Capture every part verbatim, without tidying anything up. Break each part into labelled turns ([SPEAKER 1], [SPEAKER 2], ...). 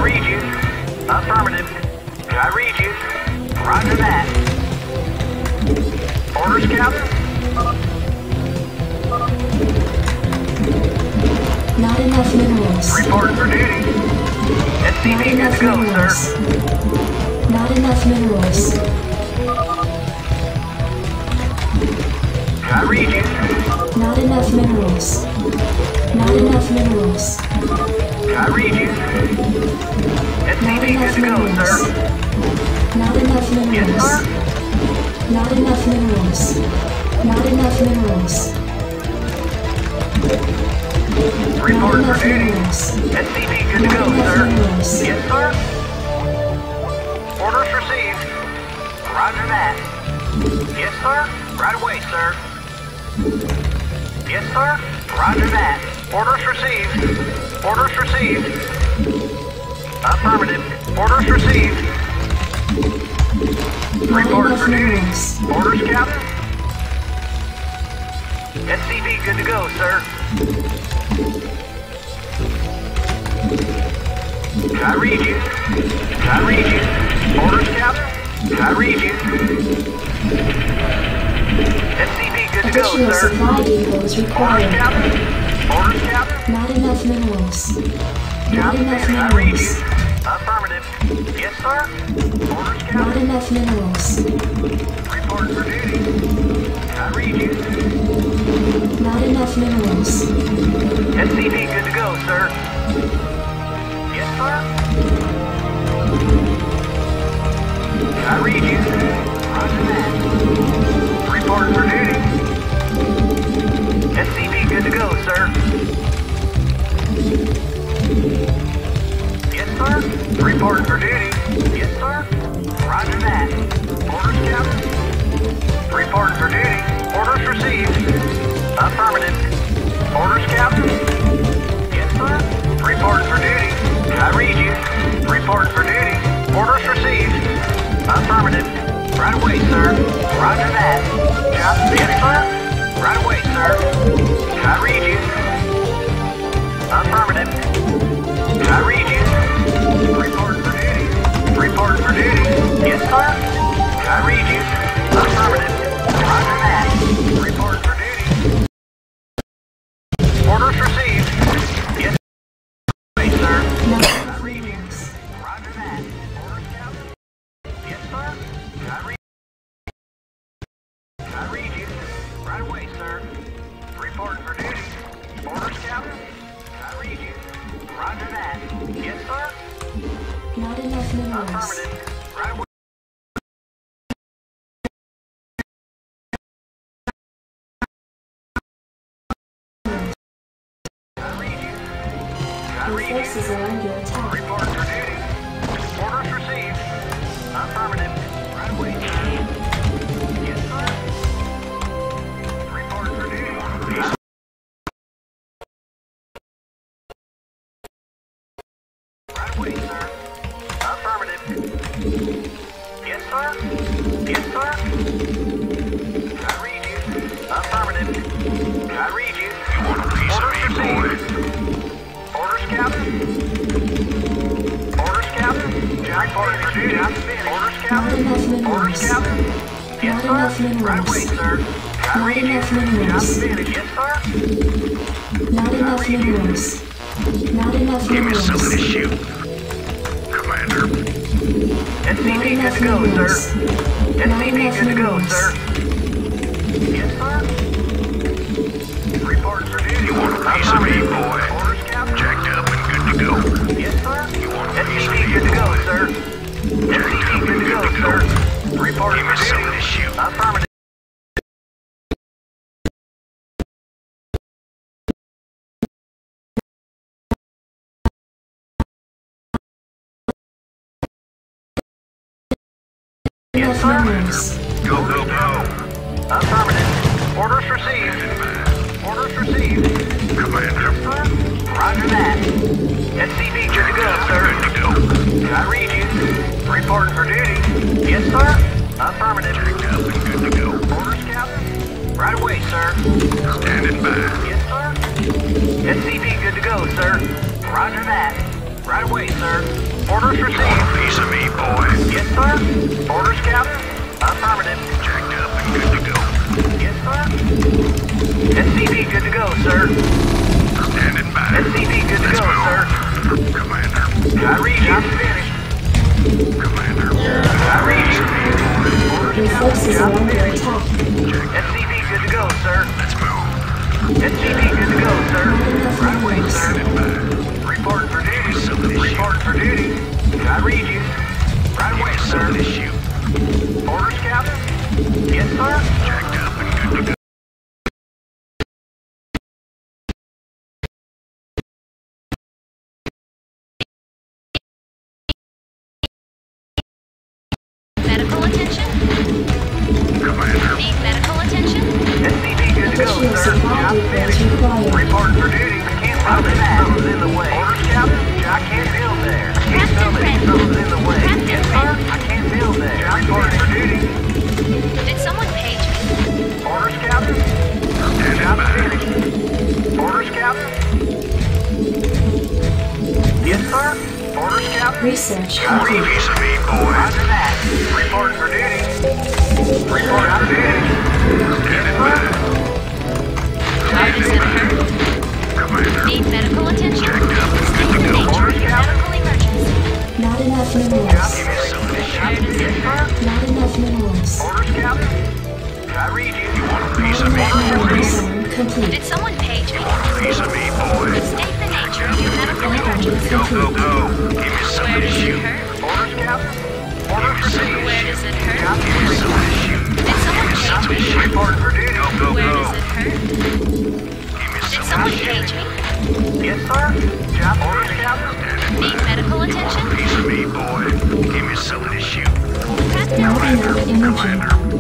[SPEAKER 1] read you. Affirmative. I read you. Roger that. Orders, Captain?
[SPEAKER 2] Not enough minerals.
[SPEAKER 1] Reporting for duty. S C V good to go,
[SPEAKER 2] minerals.
[SPEAKER 1] sir.
[SPEAKER 2] Not enough minerals.
[SPEAKER 1] I read you.
[SPEAKER 2] Not enough minerals. Not enough minerals.
[SPEAKER 1] I read you. S C
[SPEAKER 2] Not
[SPEAKER 1] V good
[SPEAKER 2] enough
[SPEAKER 1] to go,
[SPEAKER 2] minerals.
[SPEAKER 1] sir.
[SPEAKER 2] Not enough
[SPEAKER 1] Yes,
[SPEAKER 2] minerals.
[SPEAKER 1] sir.
[SPEAKER 2] Not enough minerals. Not enough minerals. Not
[SPEAKER 1] Reporting for
[SPEAKER 2] enough
[SPEAKER 1] duty.
[SPEAKER 2] minerals.
[SPEAKER 1] S C V good to
[SPEAKER 2] Not
[SPEAKER 1] go,
[SPEAKER 2] enough
[SPEAKER 1] sir.
[SPEAKER 2] minerals.
[SPEAKER 1] Yes, sir. Orders received. Roger that. Yes, sir. Right away, sir. Yes, sir. Roger that. Orders received. Orders received. Affirmative. Orders received.
[SPEAKER 2] Not
[SPEAKER 1] Reporting
[SPEAKER 2] enough
[SPEAKER 1] for duty.
[SPEAKER 2] minerals.
[SPEAKER 1] Orders, Captain. S C V good to go, sir. I read you. I read you. Orders, Captain. I read you. S C V good to go,
[SPEAKER 2] Additional
[SPEAKER 1] sir.
[SPEAKER 2] supply depot is
[SPEAKER 1] Orders,
[SPEAKER 2] required.
[SPEAKER 1] Captain. Orders, Captain.
[SPEAKER 2] Not enough minerals. Not
[SPEAKER 1] Captain,
[SPEAKER 2] enough
[SPEAKER 1] I read you.
[SPEAKER 2] minerals.
[SPEAKER 1] Affirmative. Yes, sir. Orders,
[SPEAKER 2] Not
[SPEAKER 1] Captain.
[SPEAKER 2] enough minerals.
[SPEAKER 1] Report for duty. I read you.
[SPEAKER 2] Not enough minerals.
[SPEAKER 1] S C V good to go, sir. Yes, sir. I read you. Roger that. Report for duty. S C V good to go, sir. Yes, sir. Report for duty. Yes, sir. Roger that. Orders, Captain. Report for duty. Orders received. Affirmative. Orders, Captain. Yes, sir. Report for duty. I read you. Report for duty. Orders received. Affirmative. Right away, sir. Roger that. Captain. Yes, sir. Right away, sir. I read you. Affirmative. I read you. Report for duty. Report for duty. Yes, sir. I read you. Affirmative. Roger that. Report for duty. Orders received. Yes, sir.
[SPEAKER 2] Not
[SPEAKER 1] I read you. Roger that. Orders, Captain. Yes, sir. I read. I read you. Right away, sir. Report for duty. Orders, Captain. I read you. Roger that. Yes, sir.
[SPEAKER 2] not enough minerals.
[SPEAKER 1] Affirmative. Right away. I read you. I
[SPEAKER 2] Your
[SPEAKER 1] read you.
[SPEAKER 2] forces are under attack.
[SPEAKER 1] Report for duty. Orders received. Affirmative. Right away, sir. Yes, sir. Report for duty. Right away, sir. Affirmative. Yes, sir. Yes, sir. I read you. Affirmative. I read you.
[SPEAKER 3] You want a piece of
[SPEAKER 1] Orders
[SPEAKER 3] me, boy?
[SPEAKER 1] received. Orders, Captain. Orders, Captain. Jack for duty. Orders,
[SPEAKER 2] Not
[SPEAKER 1] Captain.
[SPEAKER 2] enough
[SPEAKER 1] Orders,
[SPEAKER 2] minerals.
[SPEAKER 1] Captain. Yes,
[SPEAKER 2] Not
[SPEAKER 1] sir.
[SPEAKER 2] enough minerals.
[SPEAKER 1] Right away, sir. I
[SPEAKER 2] Not
[SPEAKER 1] read you.
[SPEAKER 2] enough minerals.
[SPEAKER 1] Yes, sir.
[SPEAKER 2] Not enough minerals. Not enough
[SPEAKER 3] Give me something to
[SPEAKER 2] minerals.
[SPEAKER 3] shoot. Commander,
[SPEAKER 1] S C
[SPEAKER 2] Not
[SPEAKER 1] V good
[SPEAKER 2] enough
[SPEAKER 1] to go, sir.
[SPEAKER 2] minerals.
[SPEAKER 1] S
[SPEAKER 2] Not
[SPEAKER 1] C V
[SPEAKER 2] enough
[SPEAKER 1] good to go,
[SPEAKER 2] minerals.
[SPEAKER 1] sir. Yes, sir. Report for duty.
[SPEAKER 3] You want a piece of me,
[SPEAKER 1] Affirmative.
[SPEAKER 3] boy?
[SPEAKER 1] Orders, Captain.
[SPEAKER 3] jacked up and good to go.
[SPEAKER 1] Yes, sir.
[SPEAKER 3] You want a
[SPEAKER 1] S
[SPEAKER 3] piece
[SPEAKER 1] C
[SPEAKER 3] of
[SPEAKER 1] V
[SPEAKER 3] me,
[SPEAKER 1] good to go,
[SPEAKER 3] boy?
[SPEAKER 1] sir. S C V good to go, sir. Report
[SPEAKER 3] Give
[SPEAKER 1] for
[SPEAKER 3] me something
[SPEAKER 1] duty.
[SPEAKER 3] to shoot.
[SPEAKER 1] Affirmative. Yes,
[SPEAKER 2] Enough
[SPEAKER 1] sir.
[SPEAKER 2] minerals.
[SPEAKER 3] Go, go, go.
[SPEAKER 1] Affirmative. Orders received. Orders received.
[SPEAKER 3] Commander,
[SPEAKER 1] Sir. Roger that. S C V good to go, sir.
[SPEAKER 3] good to go.
[SPEAKER 1] I read you. Reporting for duty. Yes, sir. Affirmative.
[SPEAKER 3] Jacked up and good to go.
[SPEAKER 1] Orders, Captain. Right away, sir.
[SPEAKER 3] Standing by.
[SPEAKER 1] Yes, sir. S C V good to go, sir. Roger that. Right away, sir. Orders received.
[SPEAKER 3] Piece of me, boy.
[SPEAKER 1] Yes, sir. Orders, Captain. Affirmative.
[SPEAKER 3] Jacked up and good to go.
[SPEAKER 1] Yes, sir. S C V good to go, sir.
[SPEAKER 3] Standing by.
[SPEAKER 1] S C V good to
[SPEAKER 3] Let's
[SPEAKER 1] go,
[SPEAKER 3] move.
[SPEAKER 1] sir.
[SPEAKER 3] Commander.
[SPEAKER 1] I read you. Finished.
[SPEAKER 3] Commander.
[SPEAKER 1] I read you. Orders,
[SPEAKER 2] Your
[SPEAKER 1] Captain.
[SPEAKER 2] forces are under attack.
[SPEAKER 1] S C V good to go, sir.
[SPEAKER 3] Let's move.
[SPEAKER 1] S C V good to go, sir. Right away, sir.
[SPEAKER 3] Standing by.
[SPEAKER 1] Reporting for duty. Reporting for duty. I read you. Right away, sir.
[SPEAKER 3] Somebody shoot.
[SPEAKER 1] Orders, Captain. Yes, sir.
[SPEAKER 3] Jacked up and good to go.
[SPEAKER 4] Medical attention?
[SPEAKER 3] Commander.
[SPEAKER 4] Need medical attention?
[SPEAKER 1] S C V good to go,
[SPEAKER 2] Additional
[SPEAKER 1] sir.
[SPEAKER 2] supply
[SPEAKER 1] Job
[SPEAKER 2] depot
[SPEAKER 1] finished.
[SPEAKER 2] required.
[SPEAKER 1] Reporting for duty. I can't build it. Something's in the way. Orders, Captain. I can't build there. I can't
[SPEAKER 4] Captain
[SPEAKER 1] build it.
[SPEAKER 4] Red.
[SPEAKER 1] Something's in the way.
[SPEAKER 4] Captain
[SPEAKER 1] Yes, sir. I can't build there. Reporting for duty.
[SPEAKER 4] Did someone page me?
[SPEAKER 1] Orders, Captain.
[SPEAKER 3] Standing
[SPEAKER 1] Job
[SPEAKER 3] by.
[SPEAKER 1] finished. Orders, Captain. Yes, sir. Orders, Captain.
[SPEAKER 2] Research
[SPEAKER 1] I read
[SPEAKER 2] complete.
[SPEAKER 3] Piece of me, boy.
[SPEAKER 1] Roger that. Reporting for duty. Reporting for duty.
[SPEAKER 3] Standing by.
[SPEAKER 4] Where does it hurt?
[SPEAKER 3] Commander.
[SPEAKER 4] Need medical attention?
[SPEAKER 3] Jacked up and
[SPEAKER 4] State
[SPEAKER 3] good
[SPEAKER 4] the
[SPEAKER 3] to go.
[SPEAKER 4] nature of your medical emergency.
[SPEAKER 2] Not enough minerals.
[SPEAKER 3] Somebody
[SPEAKER 4] Where
[SPEAKER 3] shoot.
[SPEAKER 4] does it hurt?
[SPEAKER 2] Not enough minerals.
[SPEAKER 1] Orders, Captain. I read you.
[SPEAKER 3] You want a piece
[SPEAKER 2] Not
[SPEAKER 3] of me?
[SPEAKER 2] enough mineral zone complete.
[SPEAKER 4] Did someone page me?
[SPEAKER 3] Piece of me, boy.
[SPEAKER 4] State the nature of your medical emergency.
[SPEAKER 3] Go, go, go. Give me
[SPEAKER 4] Where
[SPEAKER 3] somebody
[SPEAKER 4] does it
[SPEAKER 3] shoot.
[SPEAKER 4] hurt?
[SPEAKER 1] Orders, Captain. Orders received.
[SPEAKER 4] Where does it hurt?
[SPEAKER 3] Give me somebody shoot.
[SPEAKER 4] Did someone page me?
[SPEAKER 1] Reporting for duty.
[SPEAKER 3] Go, go,
[SPEAKER 4] Where
[SPEAKER 3] go.
[SPEAKER 4] does it hurt?
[SPEAKER 3] Give me
[SPEAKER 4] Did
[SPEAKER 3] somebody
[SPEAKER 4] someone
[SPEAKER 3] shoot.
[SPEAKER 4] page me?
[SPEAKER 1] Yes, sir. Job orders, Captain.
[SPEAKER 4] Need medical attention?
[SPEAKER 3] Piece of me, boy. Give me somebody shoot.
[SPEAKER 4] Captain
[SPEAKER 2] Not
[SPEAKER 4] Red.
[SPEAKER 2] enough energy.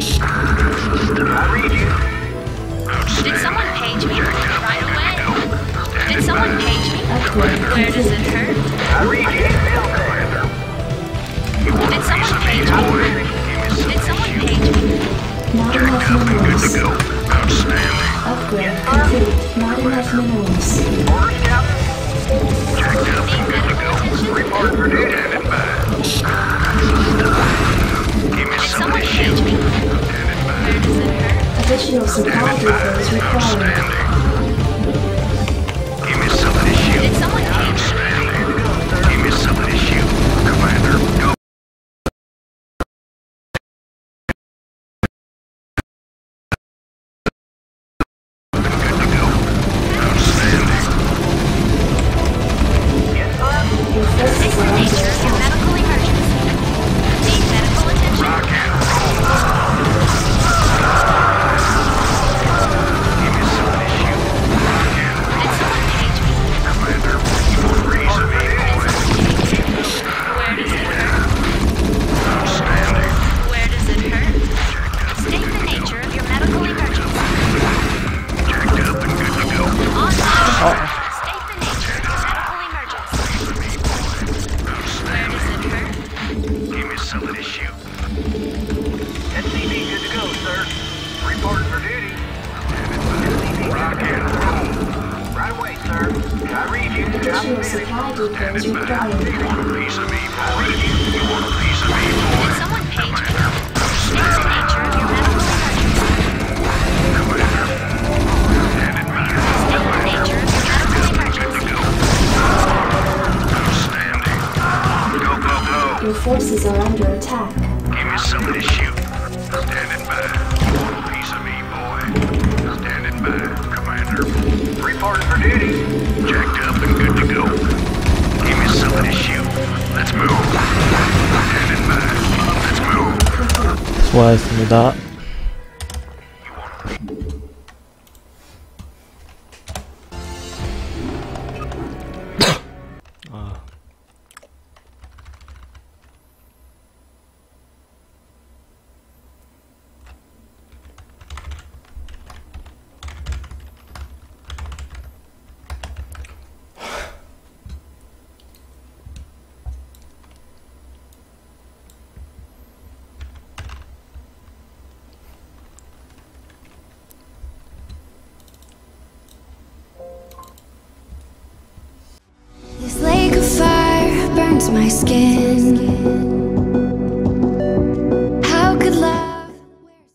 [SPEAKER 1] I read you.
[SPEAKER 4] Did someone page me? Right away. Did someone page me?
[SPEAKER 2] Upgrade
[SPEAKER 4] Where does it
[SPEAKER 2] complete.
[SPEAKER 4] hurt?
[SPEAKER 1] I read you. Can't build there.
[SPEAKER 4] Did someone page me? Did someone page me?
[SPEAKER 2] Not enough
[SPEAKER 3] Good to
[SPEAKER 2] minerals.
[SPEAKER 3] go. Outstanding.
[SPEAKER 2] Upgrade complete. Not enough minerals.
[SPEAKER 1] Orders, Captain.
[SPEAKER 3] Jacked up
[SPEAKER 4] Need
[SPEAKER 3] and good to
[SPEAKER 4] medical
[SPEAKER 3] go.
[SPEAKER 4] attention?
[SPEAKER 1] Reporting for duty.
[SPEAKER 3] Standing by. Give me
[SPEAKER 4] Did someone
[SPEAKER 3] somebody
[SPEAKER 4] page
[SPEAKER 3] shoot.
[SPEAKER 4] me?
[SPEAKER 3] Standing by.
[SPEAKER 4] Where does it hurt?
[SPEAKER 2] Additional supply
[SPEAKER 3] Standing by.
[SPEAKER 2] depots required.
[SPEAKER 3] Outstanding. Give me somebody shoot.
[SPEAKER 4] Did someone page me?
[SPEAKER 3] Outstanding. Give me somebody shoot. Commander, go. Good to go. Outstanding.
[SPEAKER 1] Yes, sir.
[SPEAKER 2] Your
[SPEAKER 4] State
[SPEAKER 2] forces
[SPEAKER 4] the
[SPEAKER 2] are under
[SPEAKER 4] nature of your
[SPEAKER 2] attack.
[SPEAKER 4] medical emergency. Need medical attention?
[SPEAKER 3] Rock and roll. Give me somebody shoot. Rock and roll.
[SPEAKER 4] Did someone page me?
[SPEAKER 3] Commander, you want a piece of me, boy?
[SPEAKER 4] Where does it hurt?
[SPEAKER 3] Outstanding.
[SPEAKER 4] Where does it hurt? State the nature of your medical emergency.
[SPEAKER 3] Jacked up and good to go.
[SPEAKER 4] On fire. State the nature of your medical emergency. Where does it hurt?
[SPEAKER 3] Give me somebody shoot.
[SPEAKER 1] S C V good to go, sir. Reporting for duty.
[SPEAKER 3] Rock and roll.
[SPEAKER 1] Right away, sir. I read you. Job
[SPEAKER 2] Additional
[SPEAKER 1] finished.
[SPEAKER 2] supply depots
[SPEAKER 3] Standing by.
[SPEAKER 2] required.
[SPEAKER 3] You want a piece of me, boy? You want a piece of me,
[SPEAKER 4] Did
[SPEAKER 3] boy?
[SPEAKER 4] someone page me? State the nature of your medical emergency.
[SPEAKER 3] Commander. Standing by.
[SPEAKER 4] State the nature of your medical
[SPEAKER 3] Good
[SPEAKER 4] emergency.
[SPEAKER 3] to go. Outstanding. Go, go, go.
[SPEAKER 2] Your forces are under attack.
[SPEAKER 3] Give me somebody shoot. Standing by. You want a piece of me, boy? Standing by. Commander.
[SPEAKER 1] Reporting for duty.
[SPEAKER 3] Jacked up and good to go. Give me somebody shoot. Let's move. Standing by. Let's move.
[SPEAKER 5] 수고하셨습니다. 아. my skin.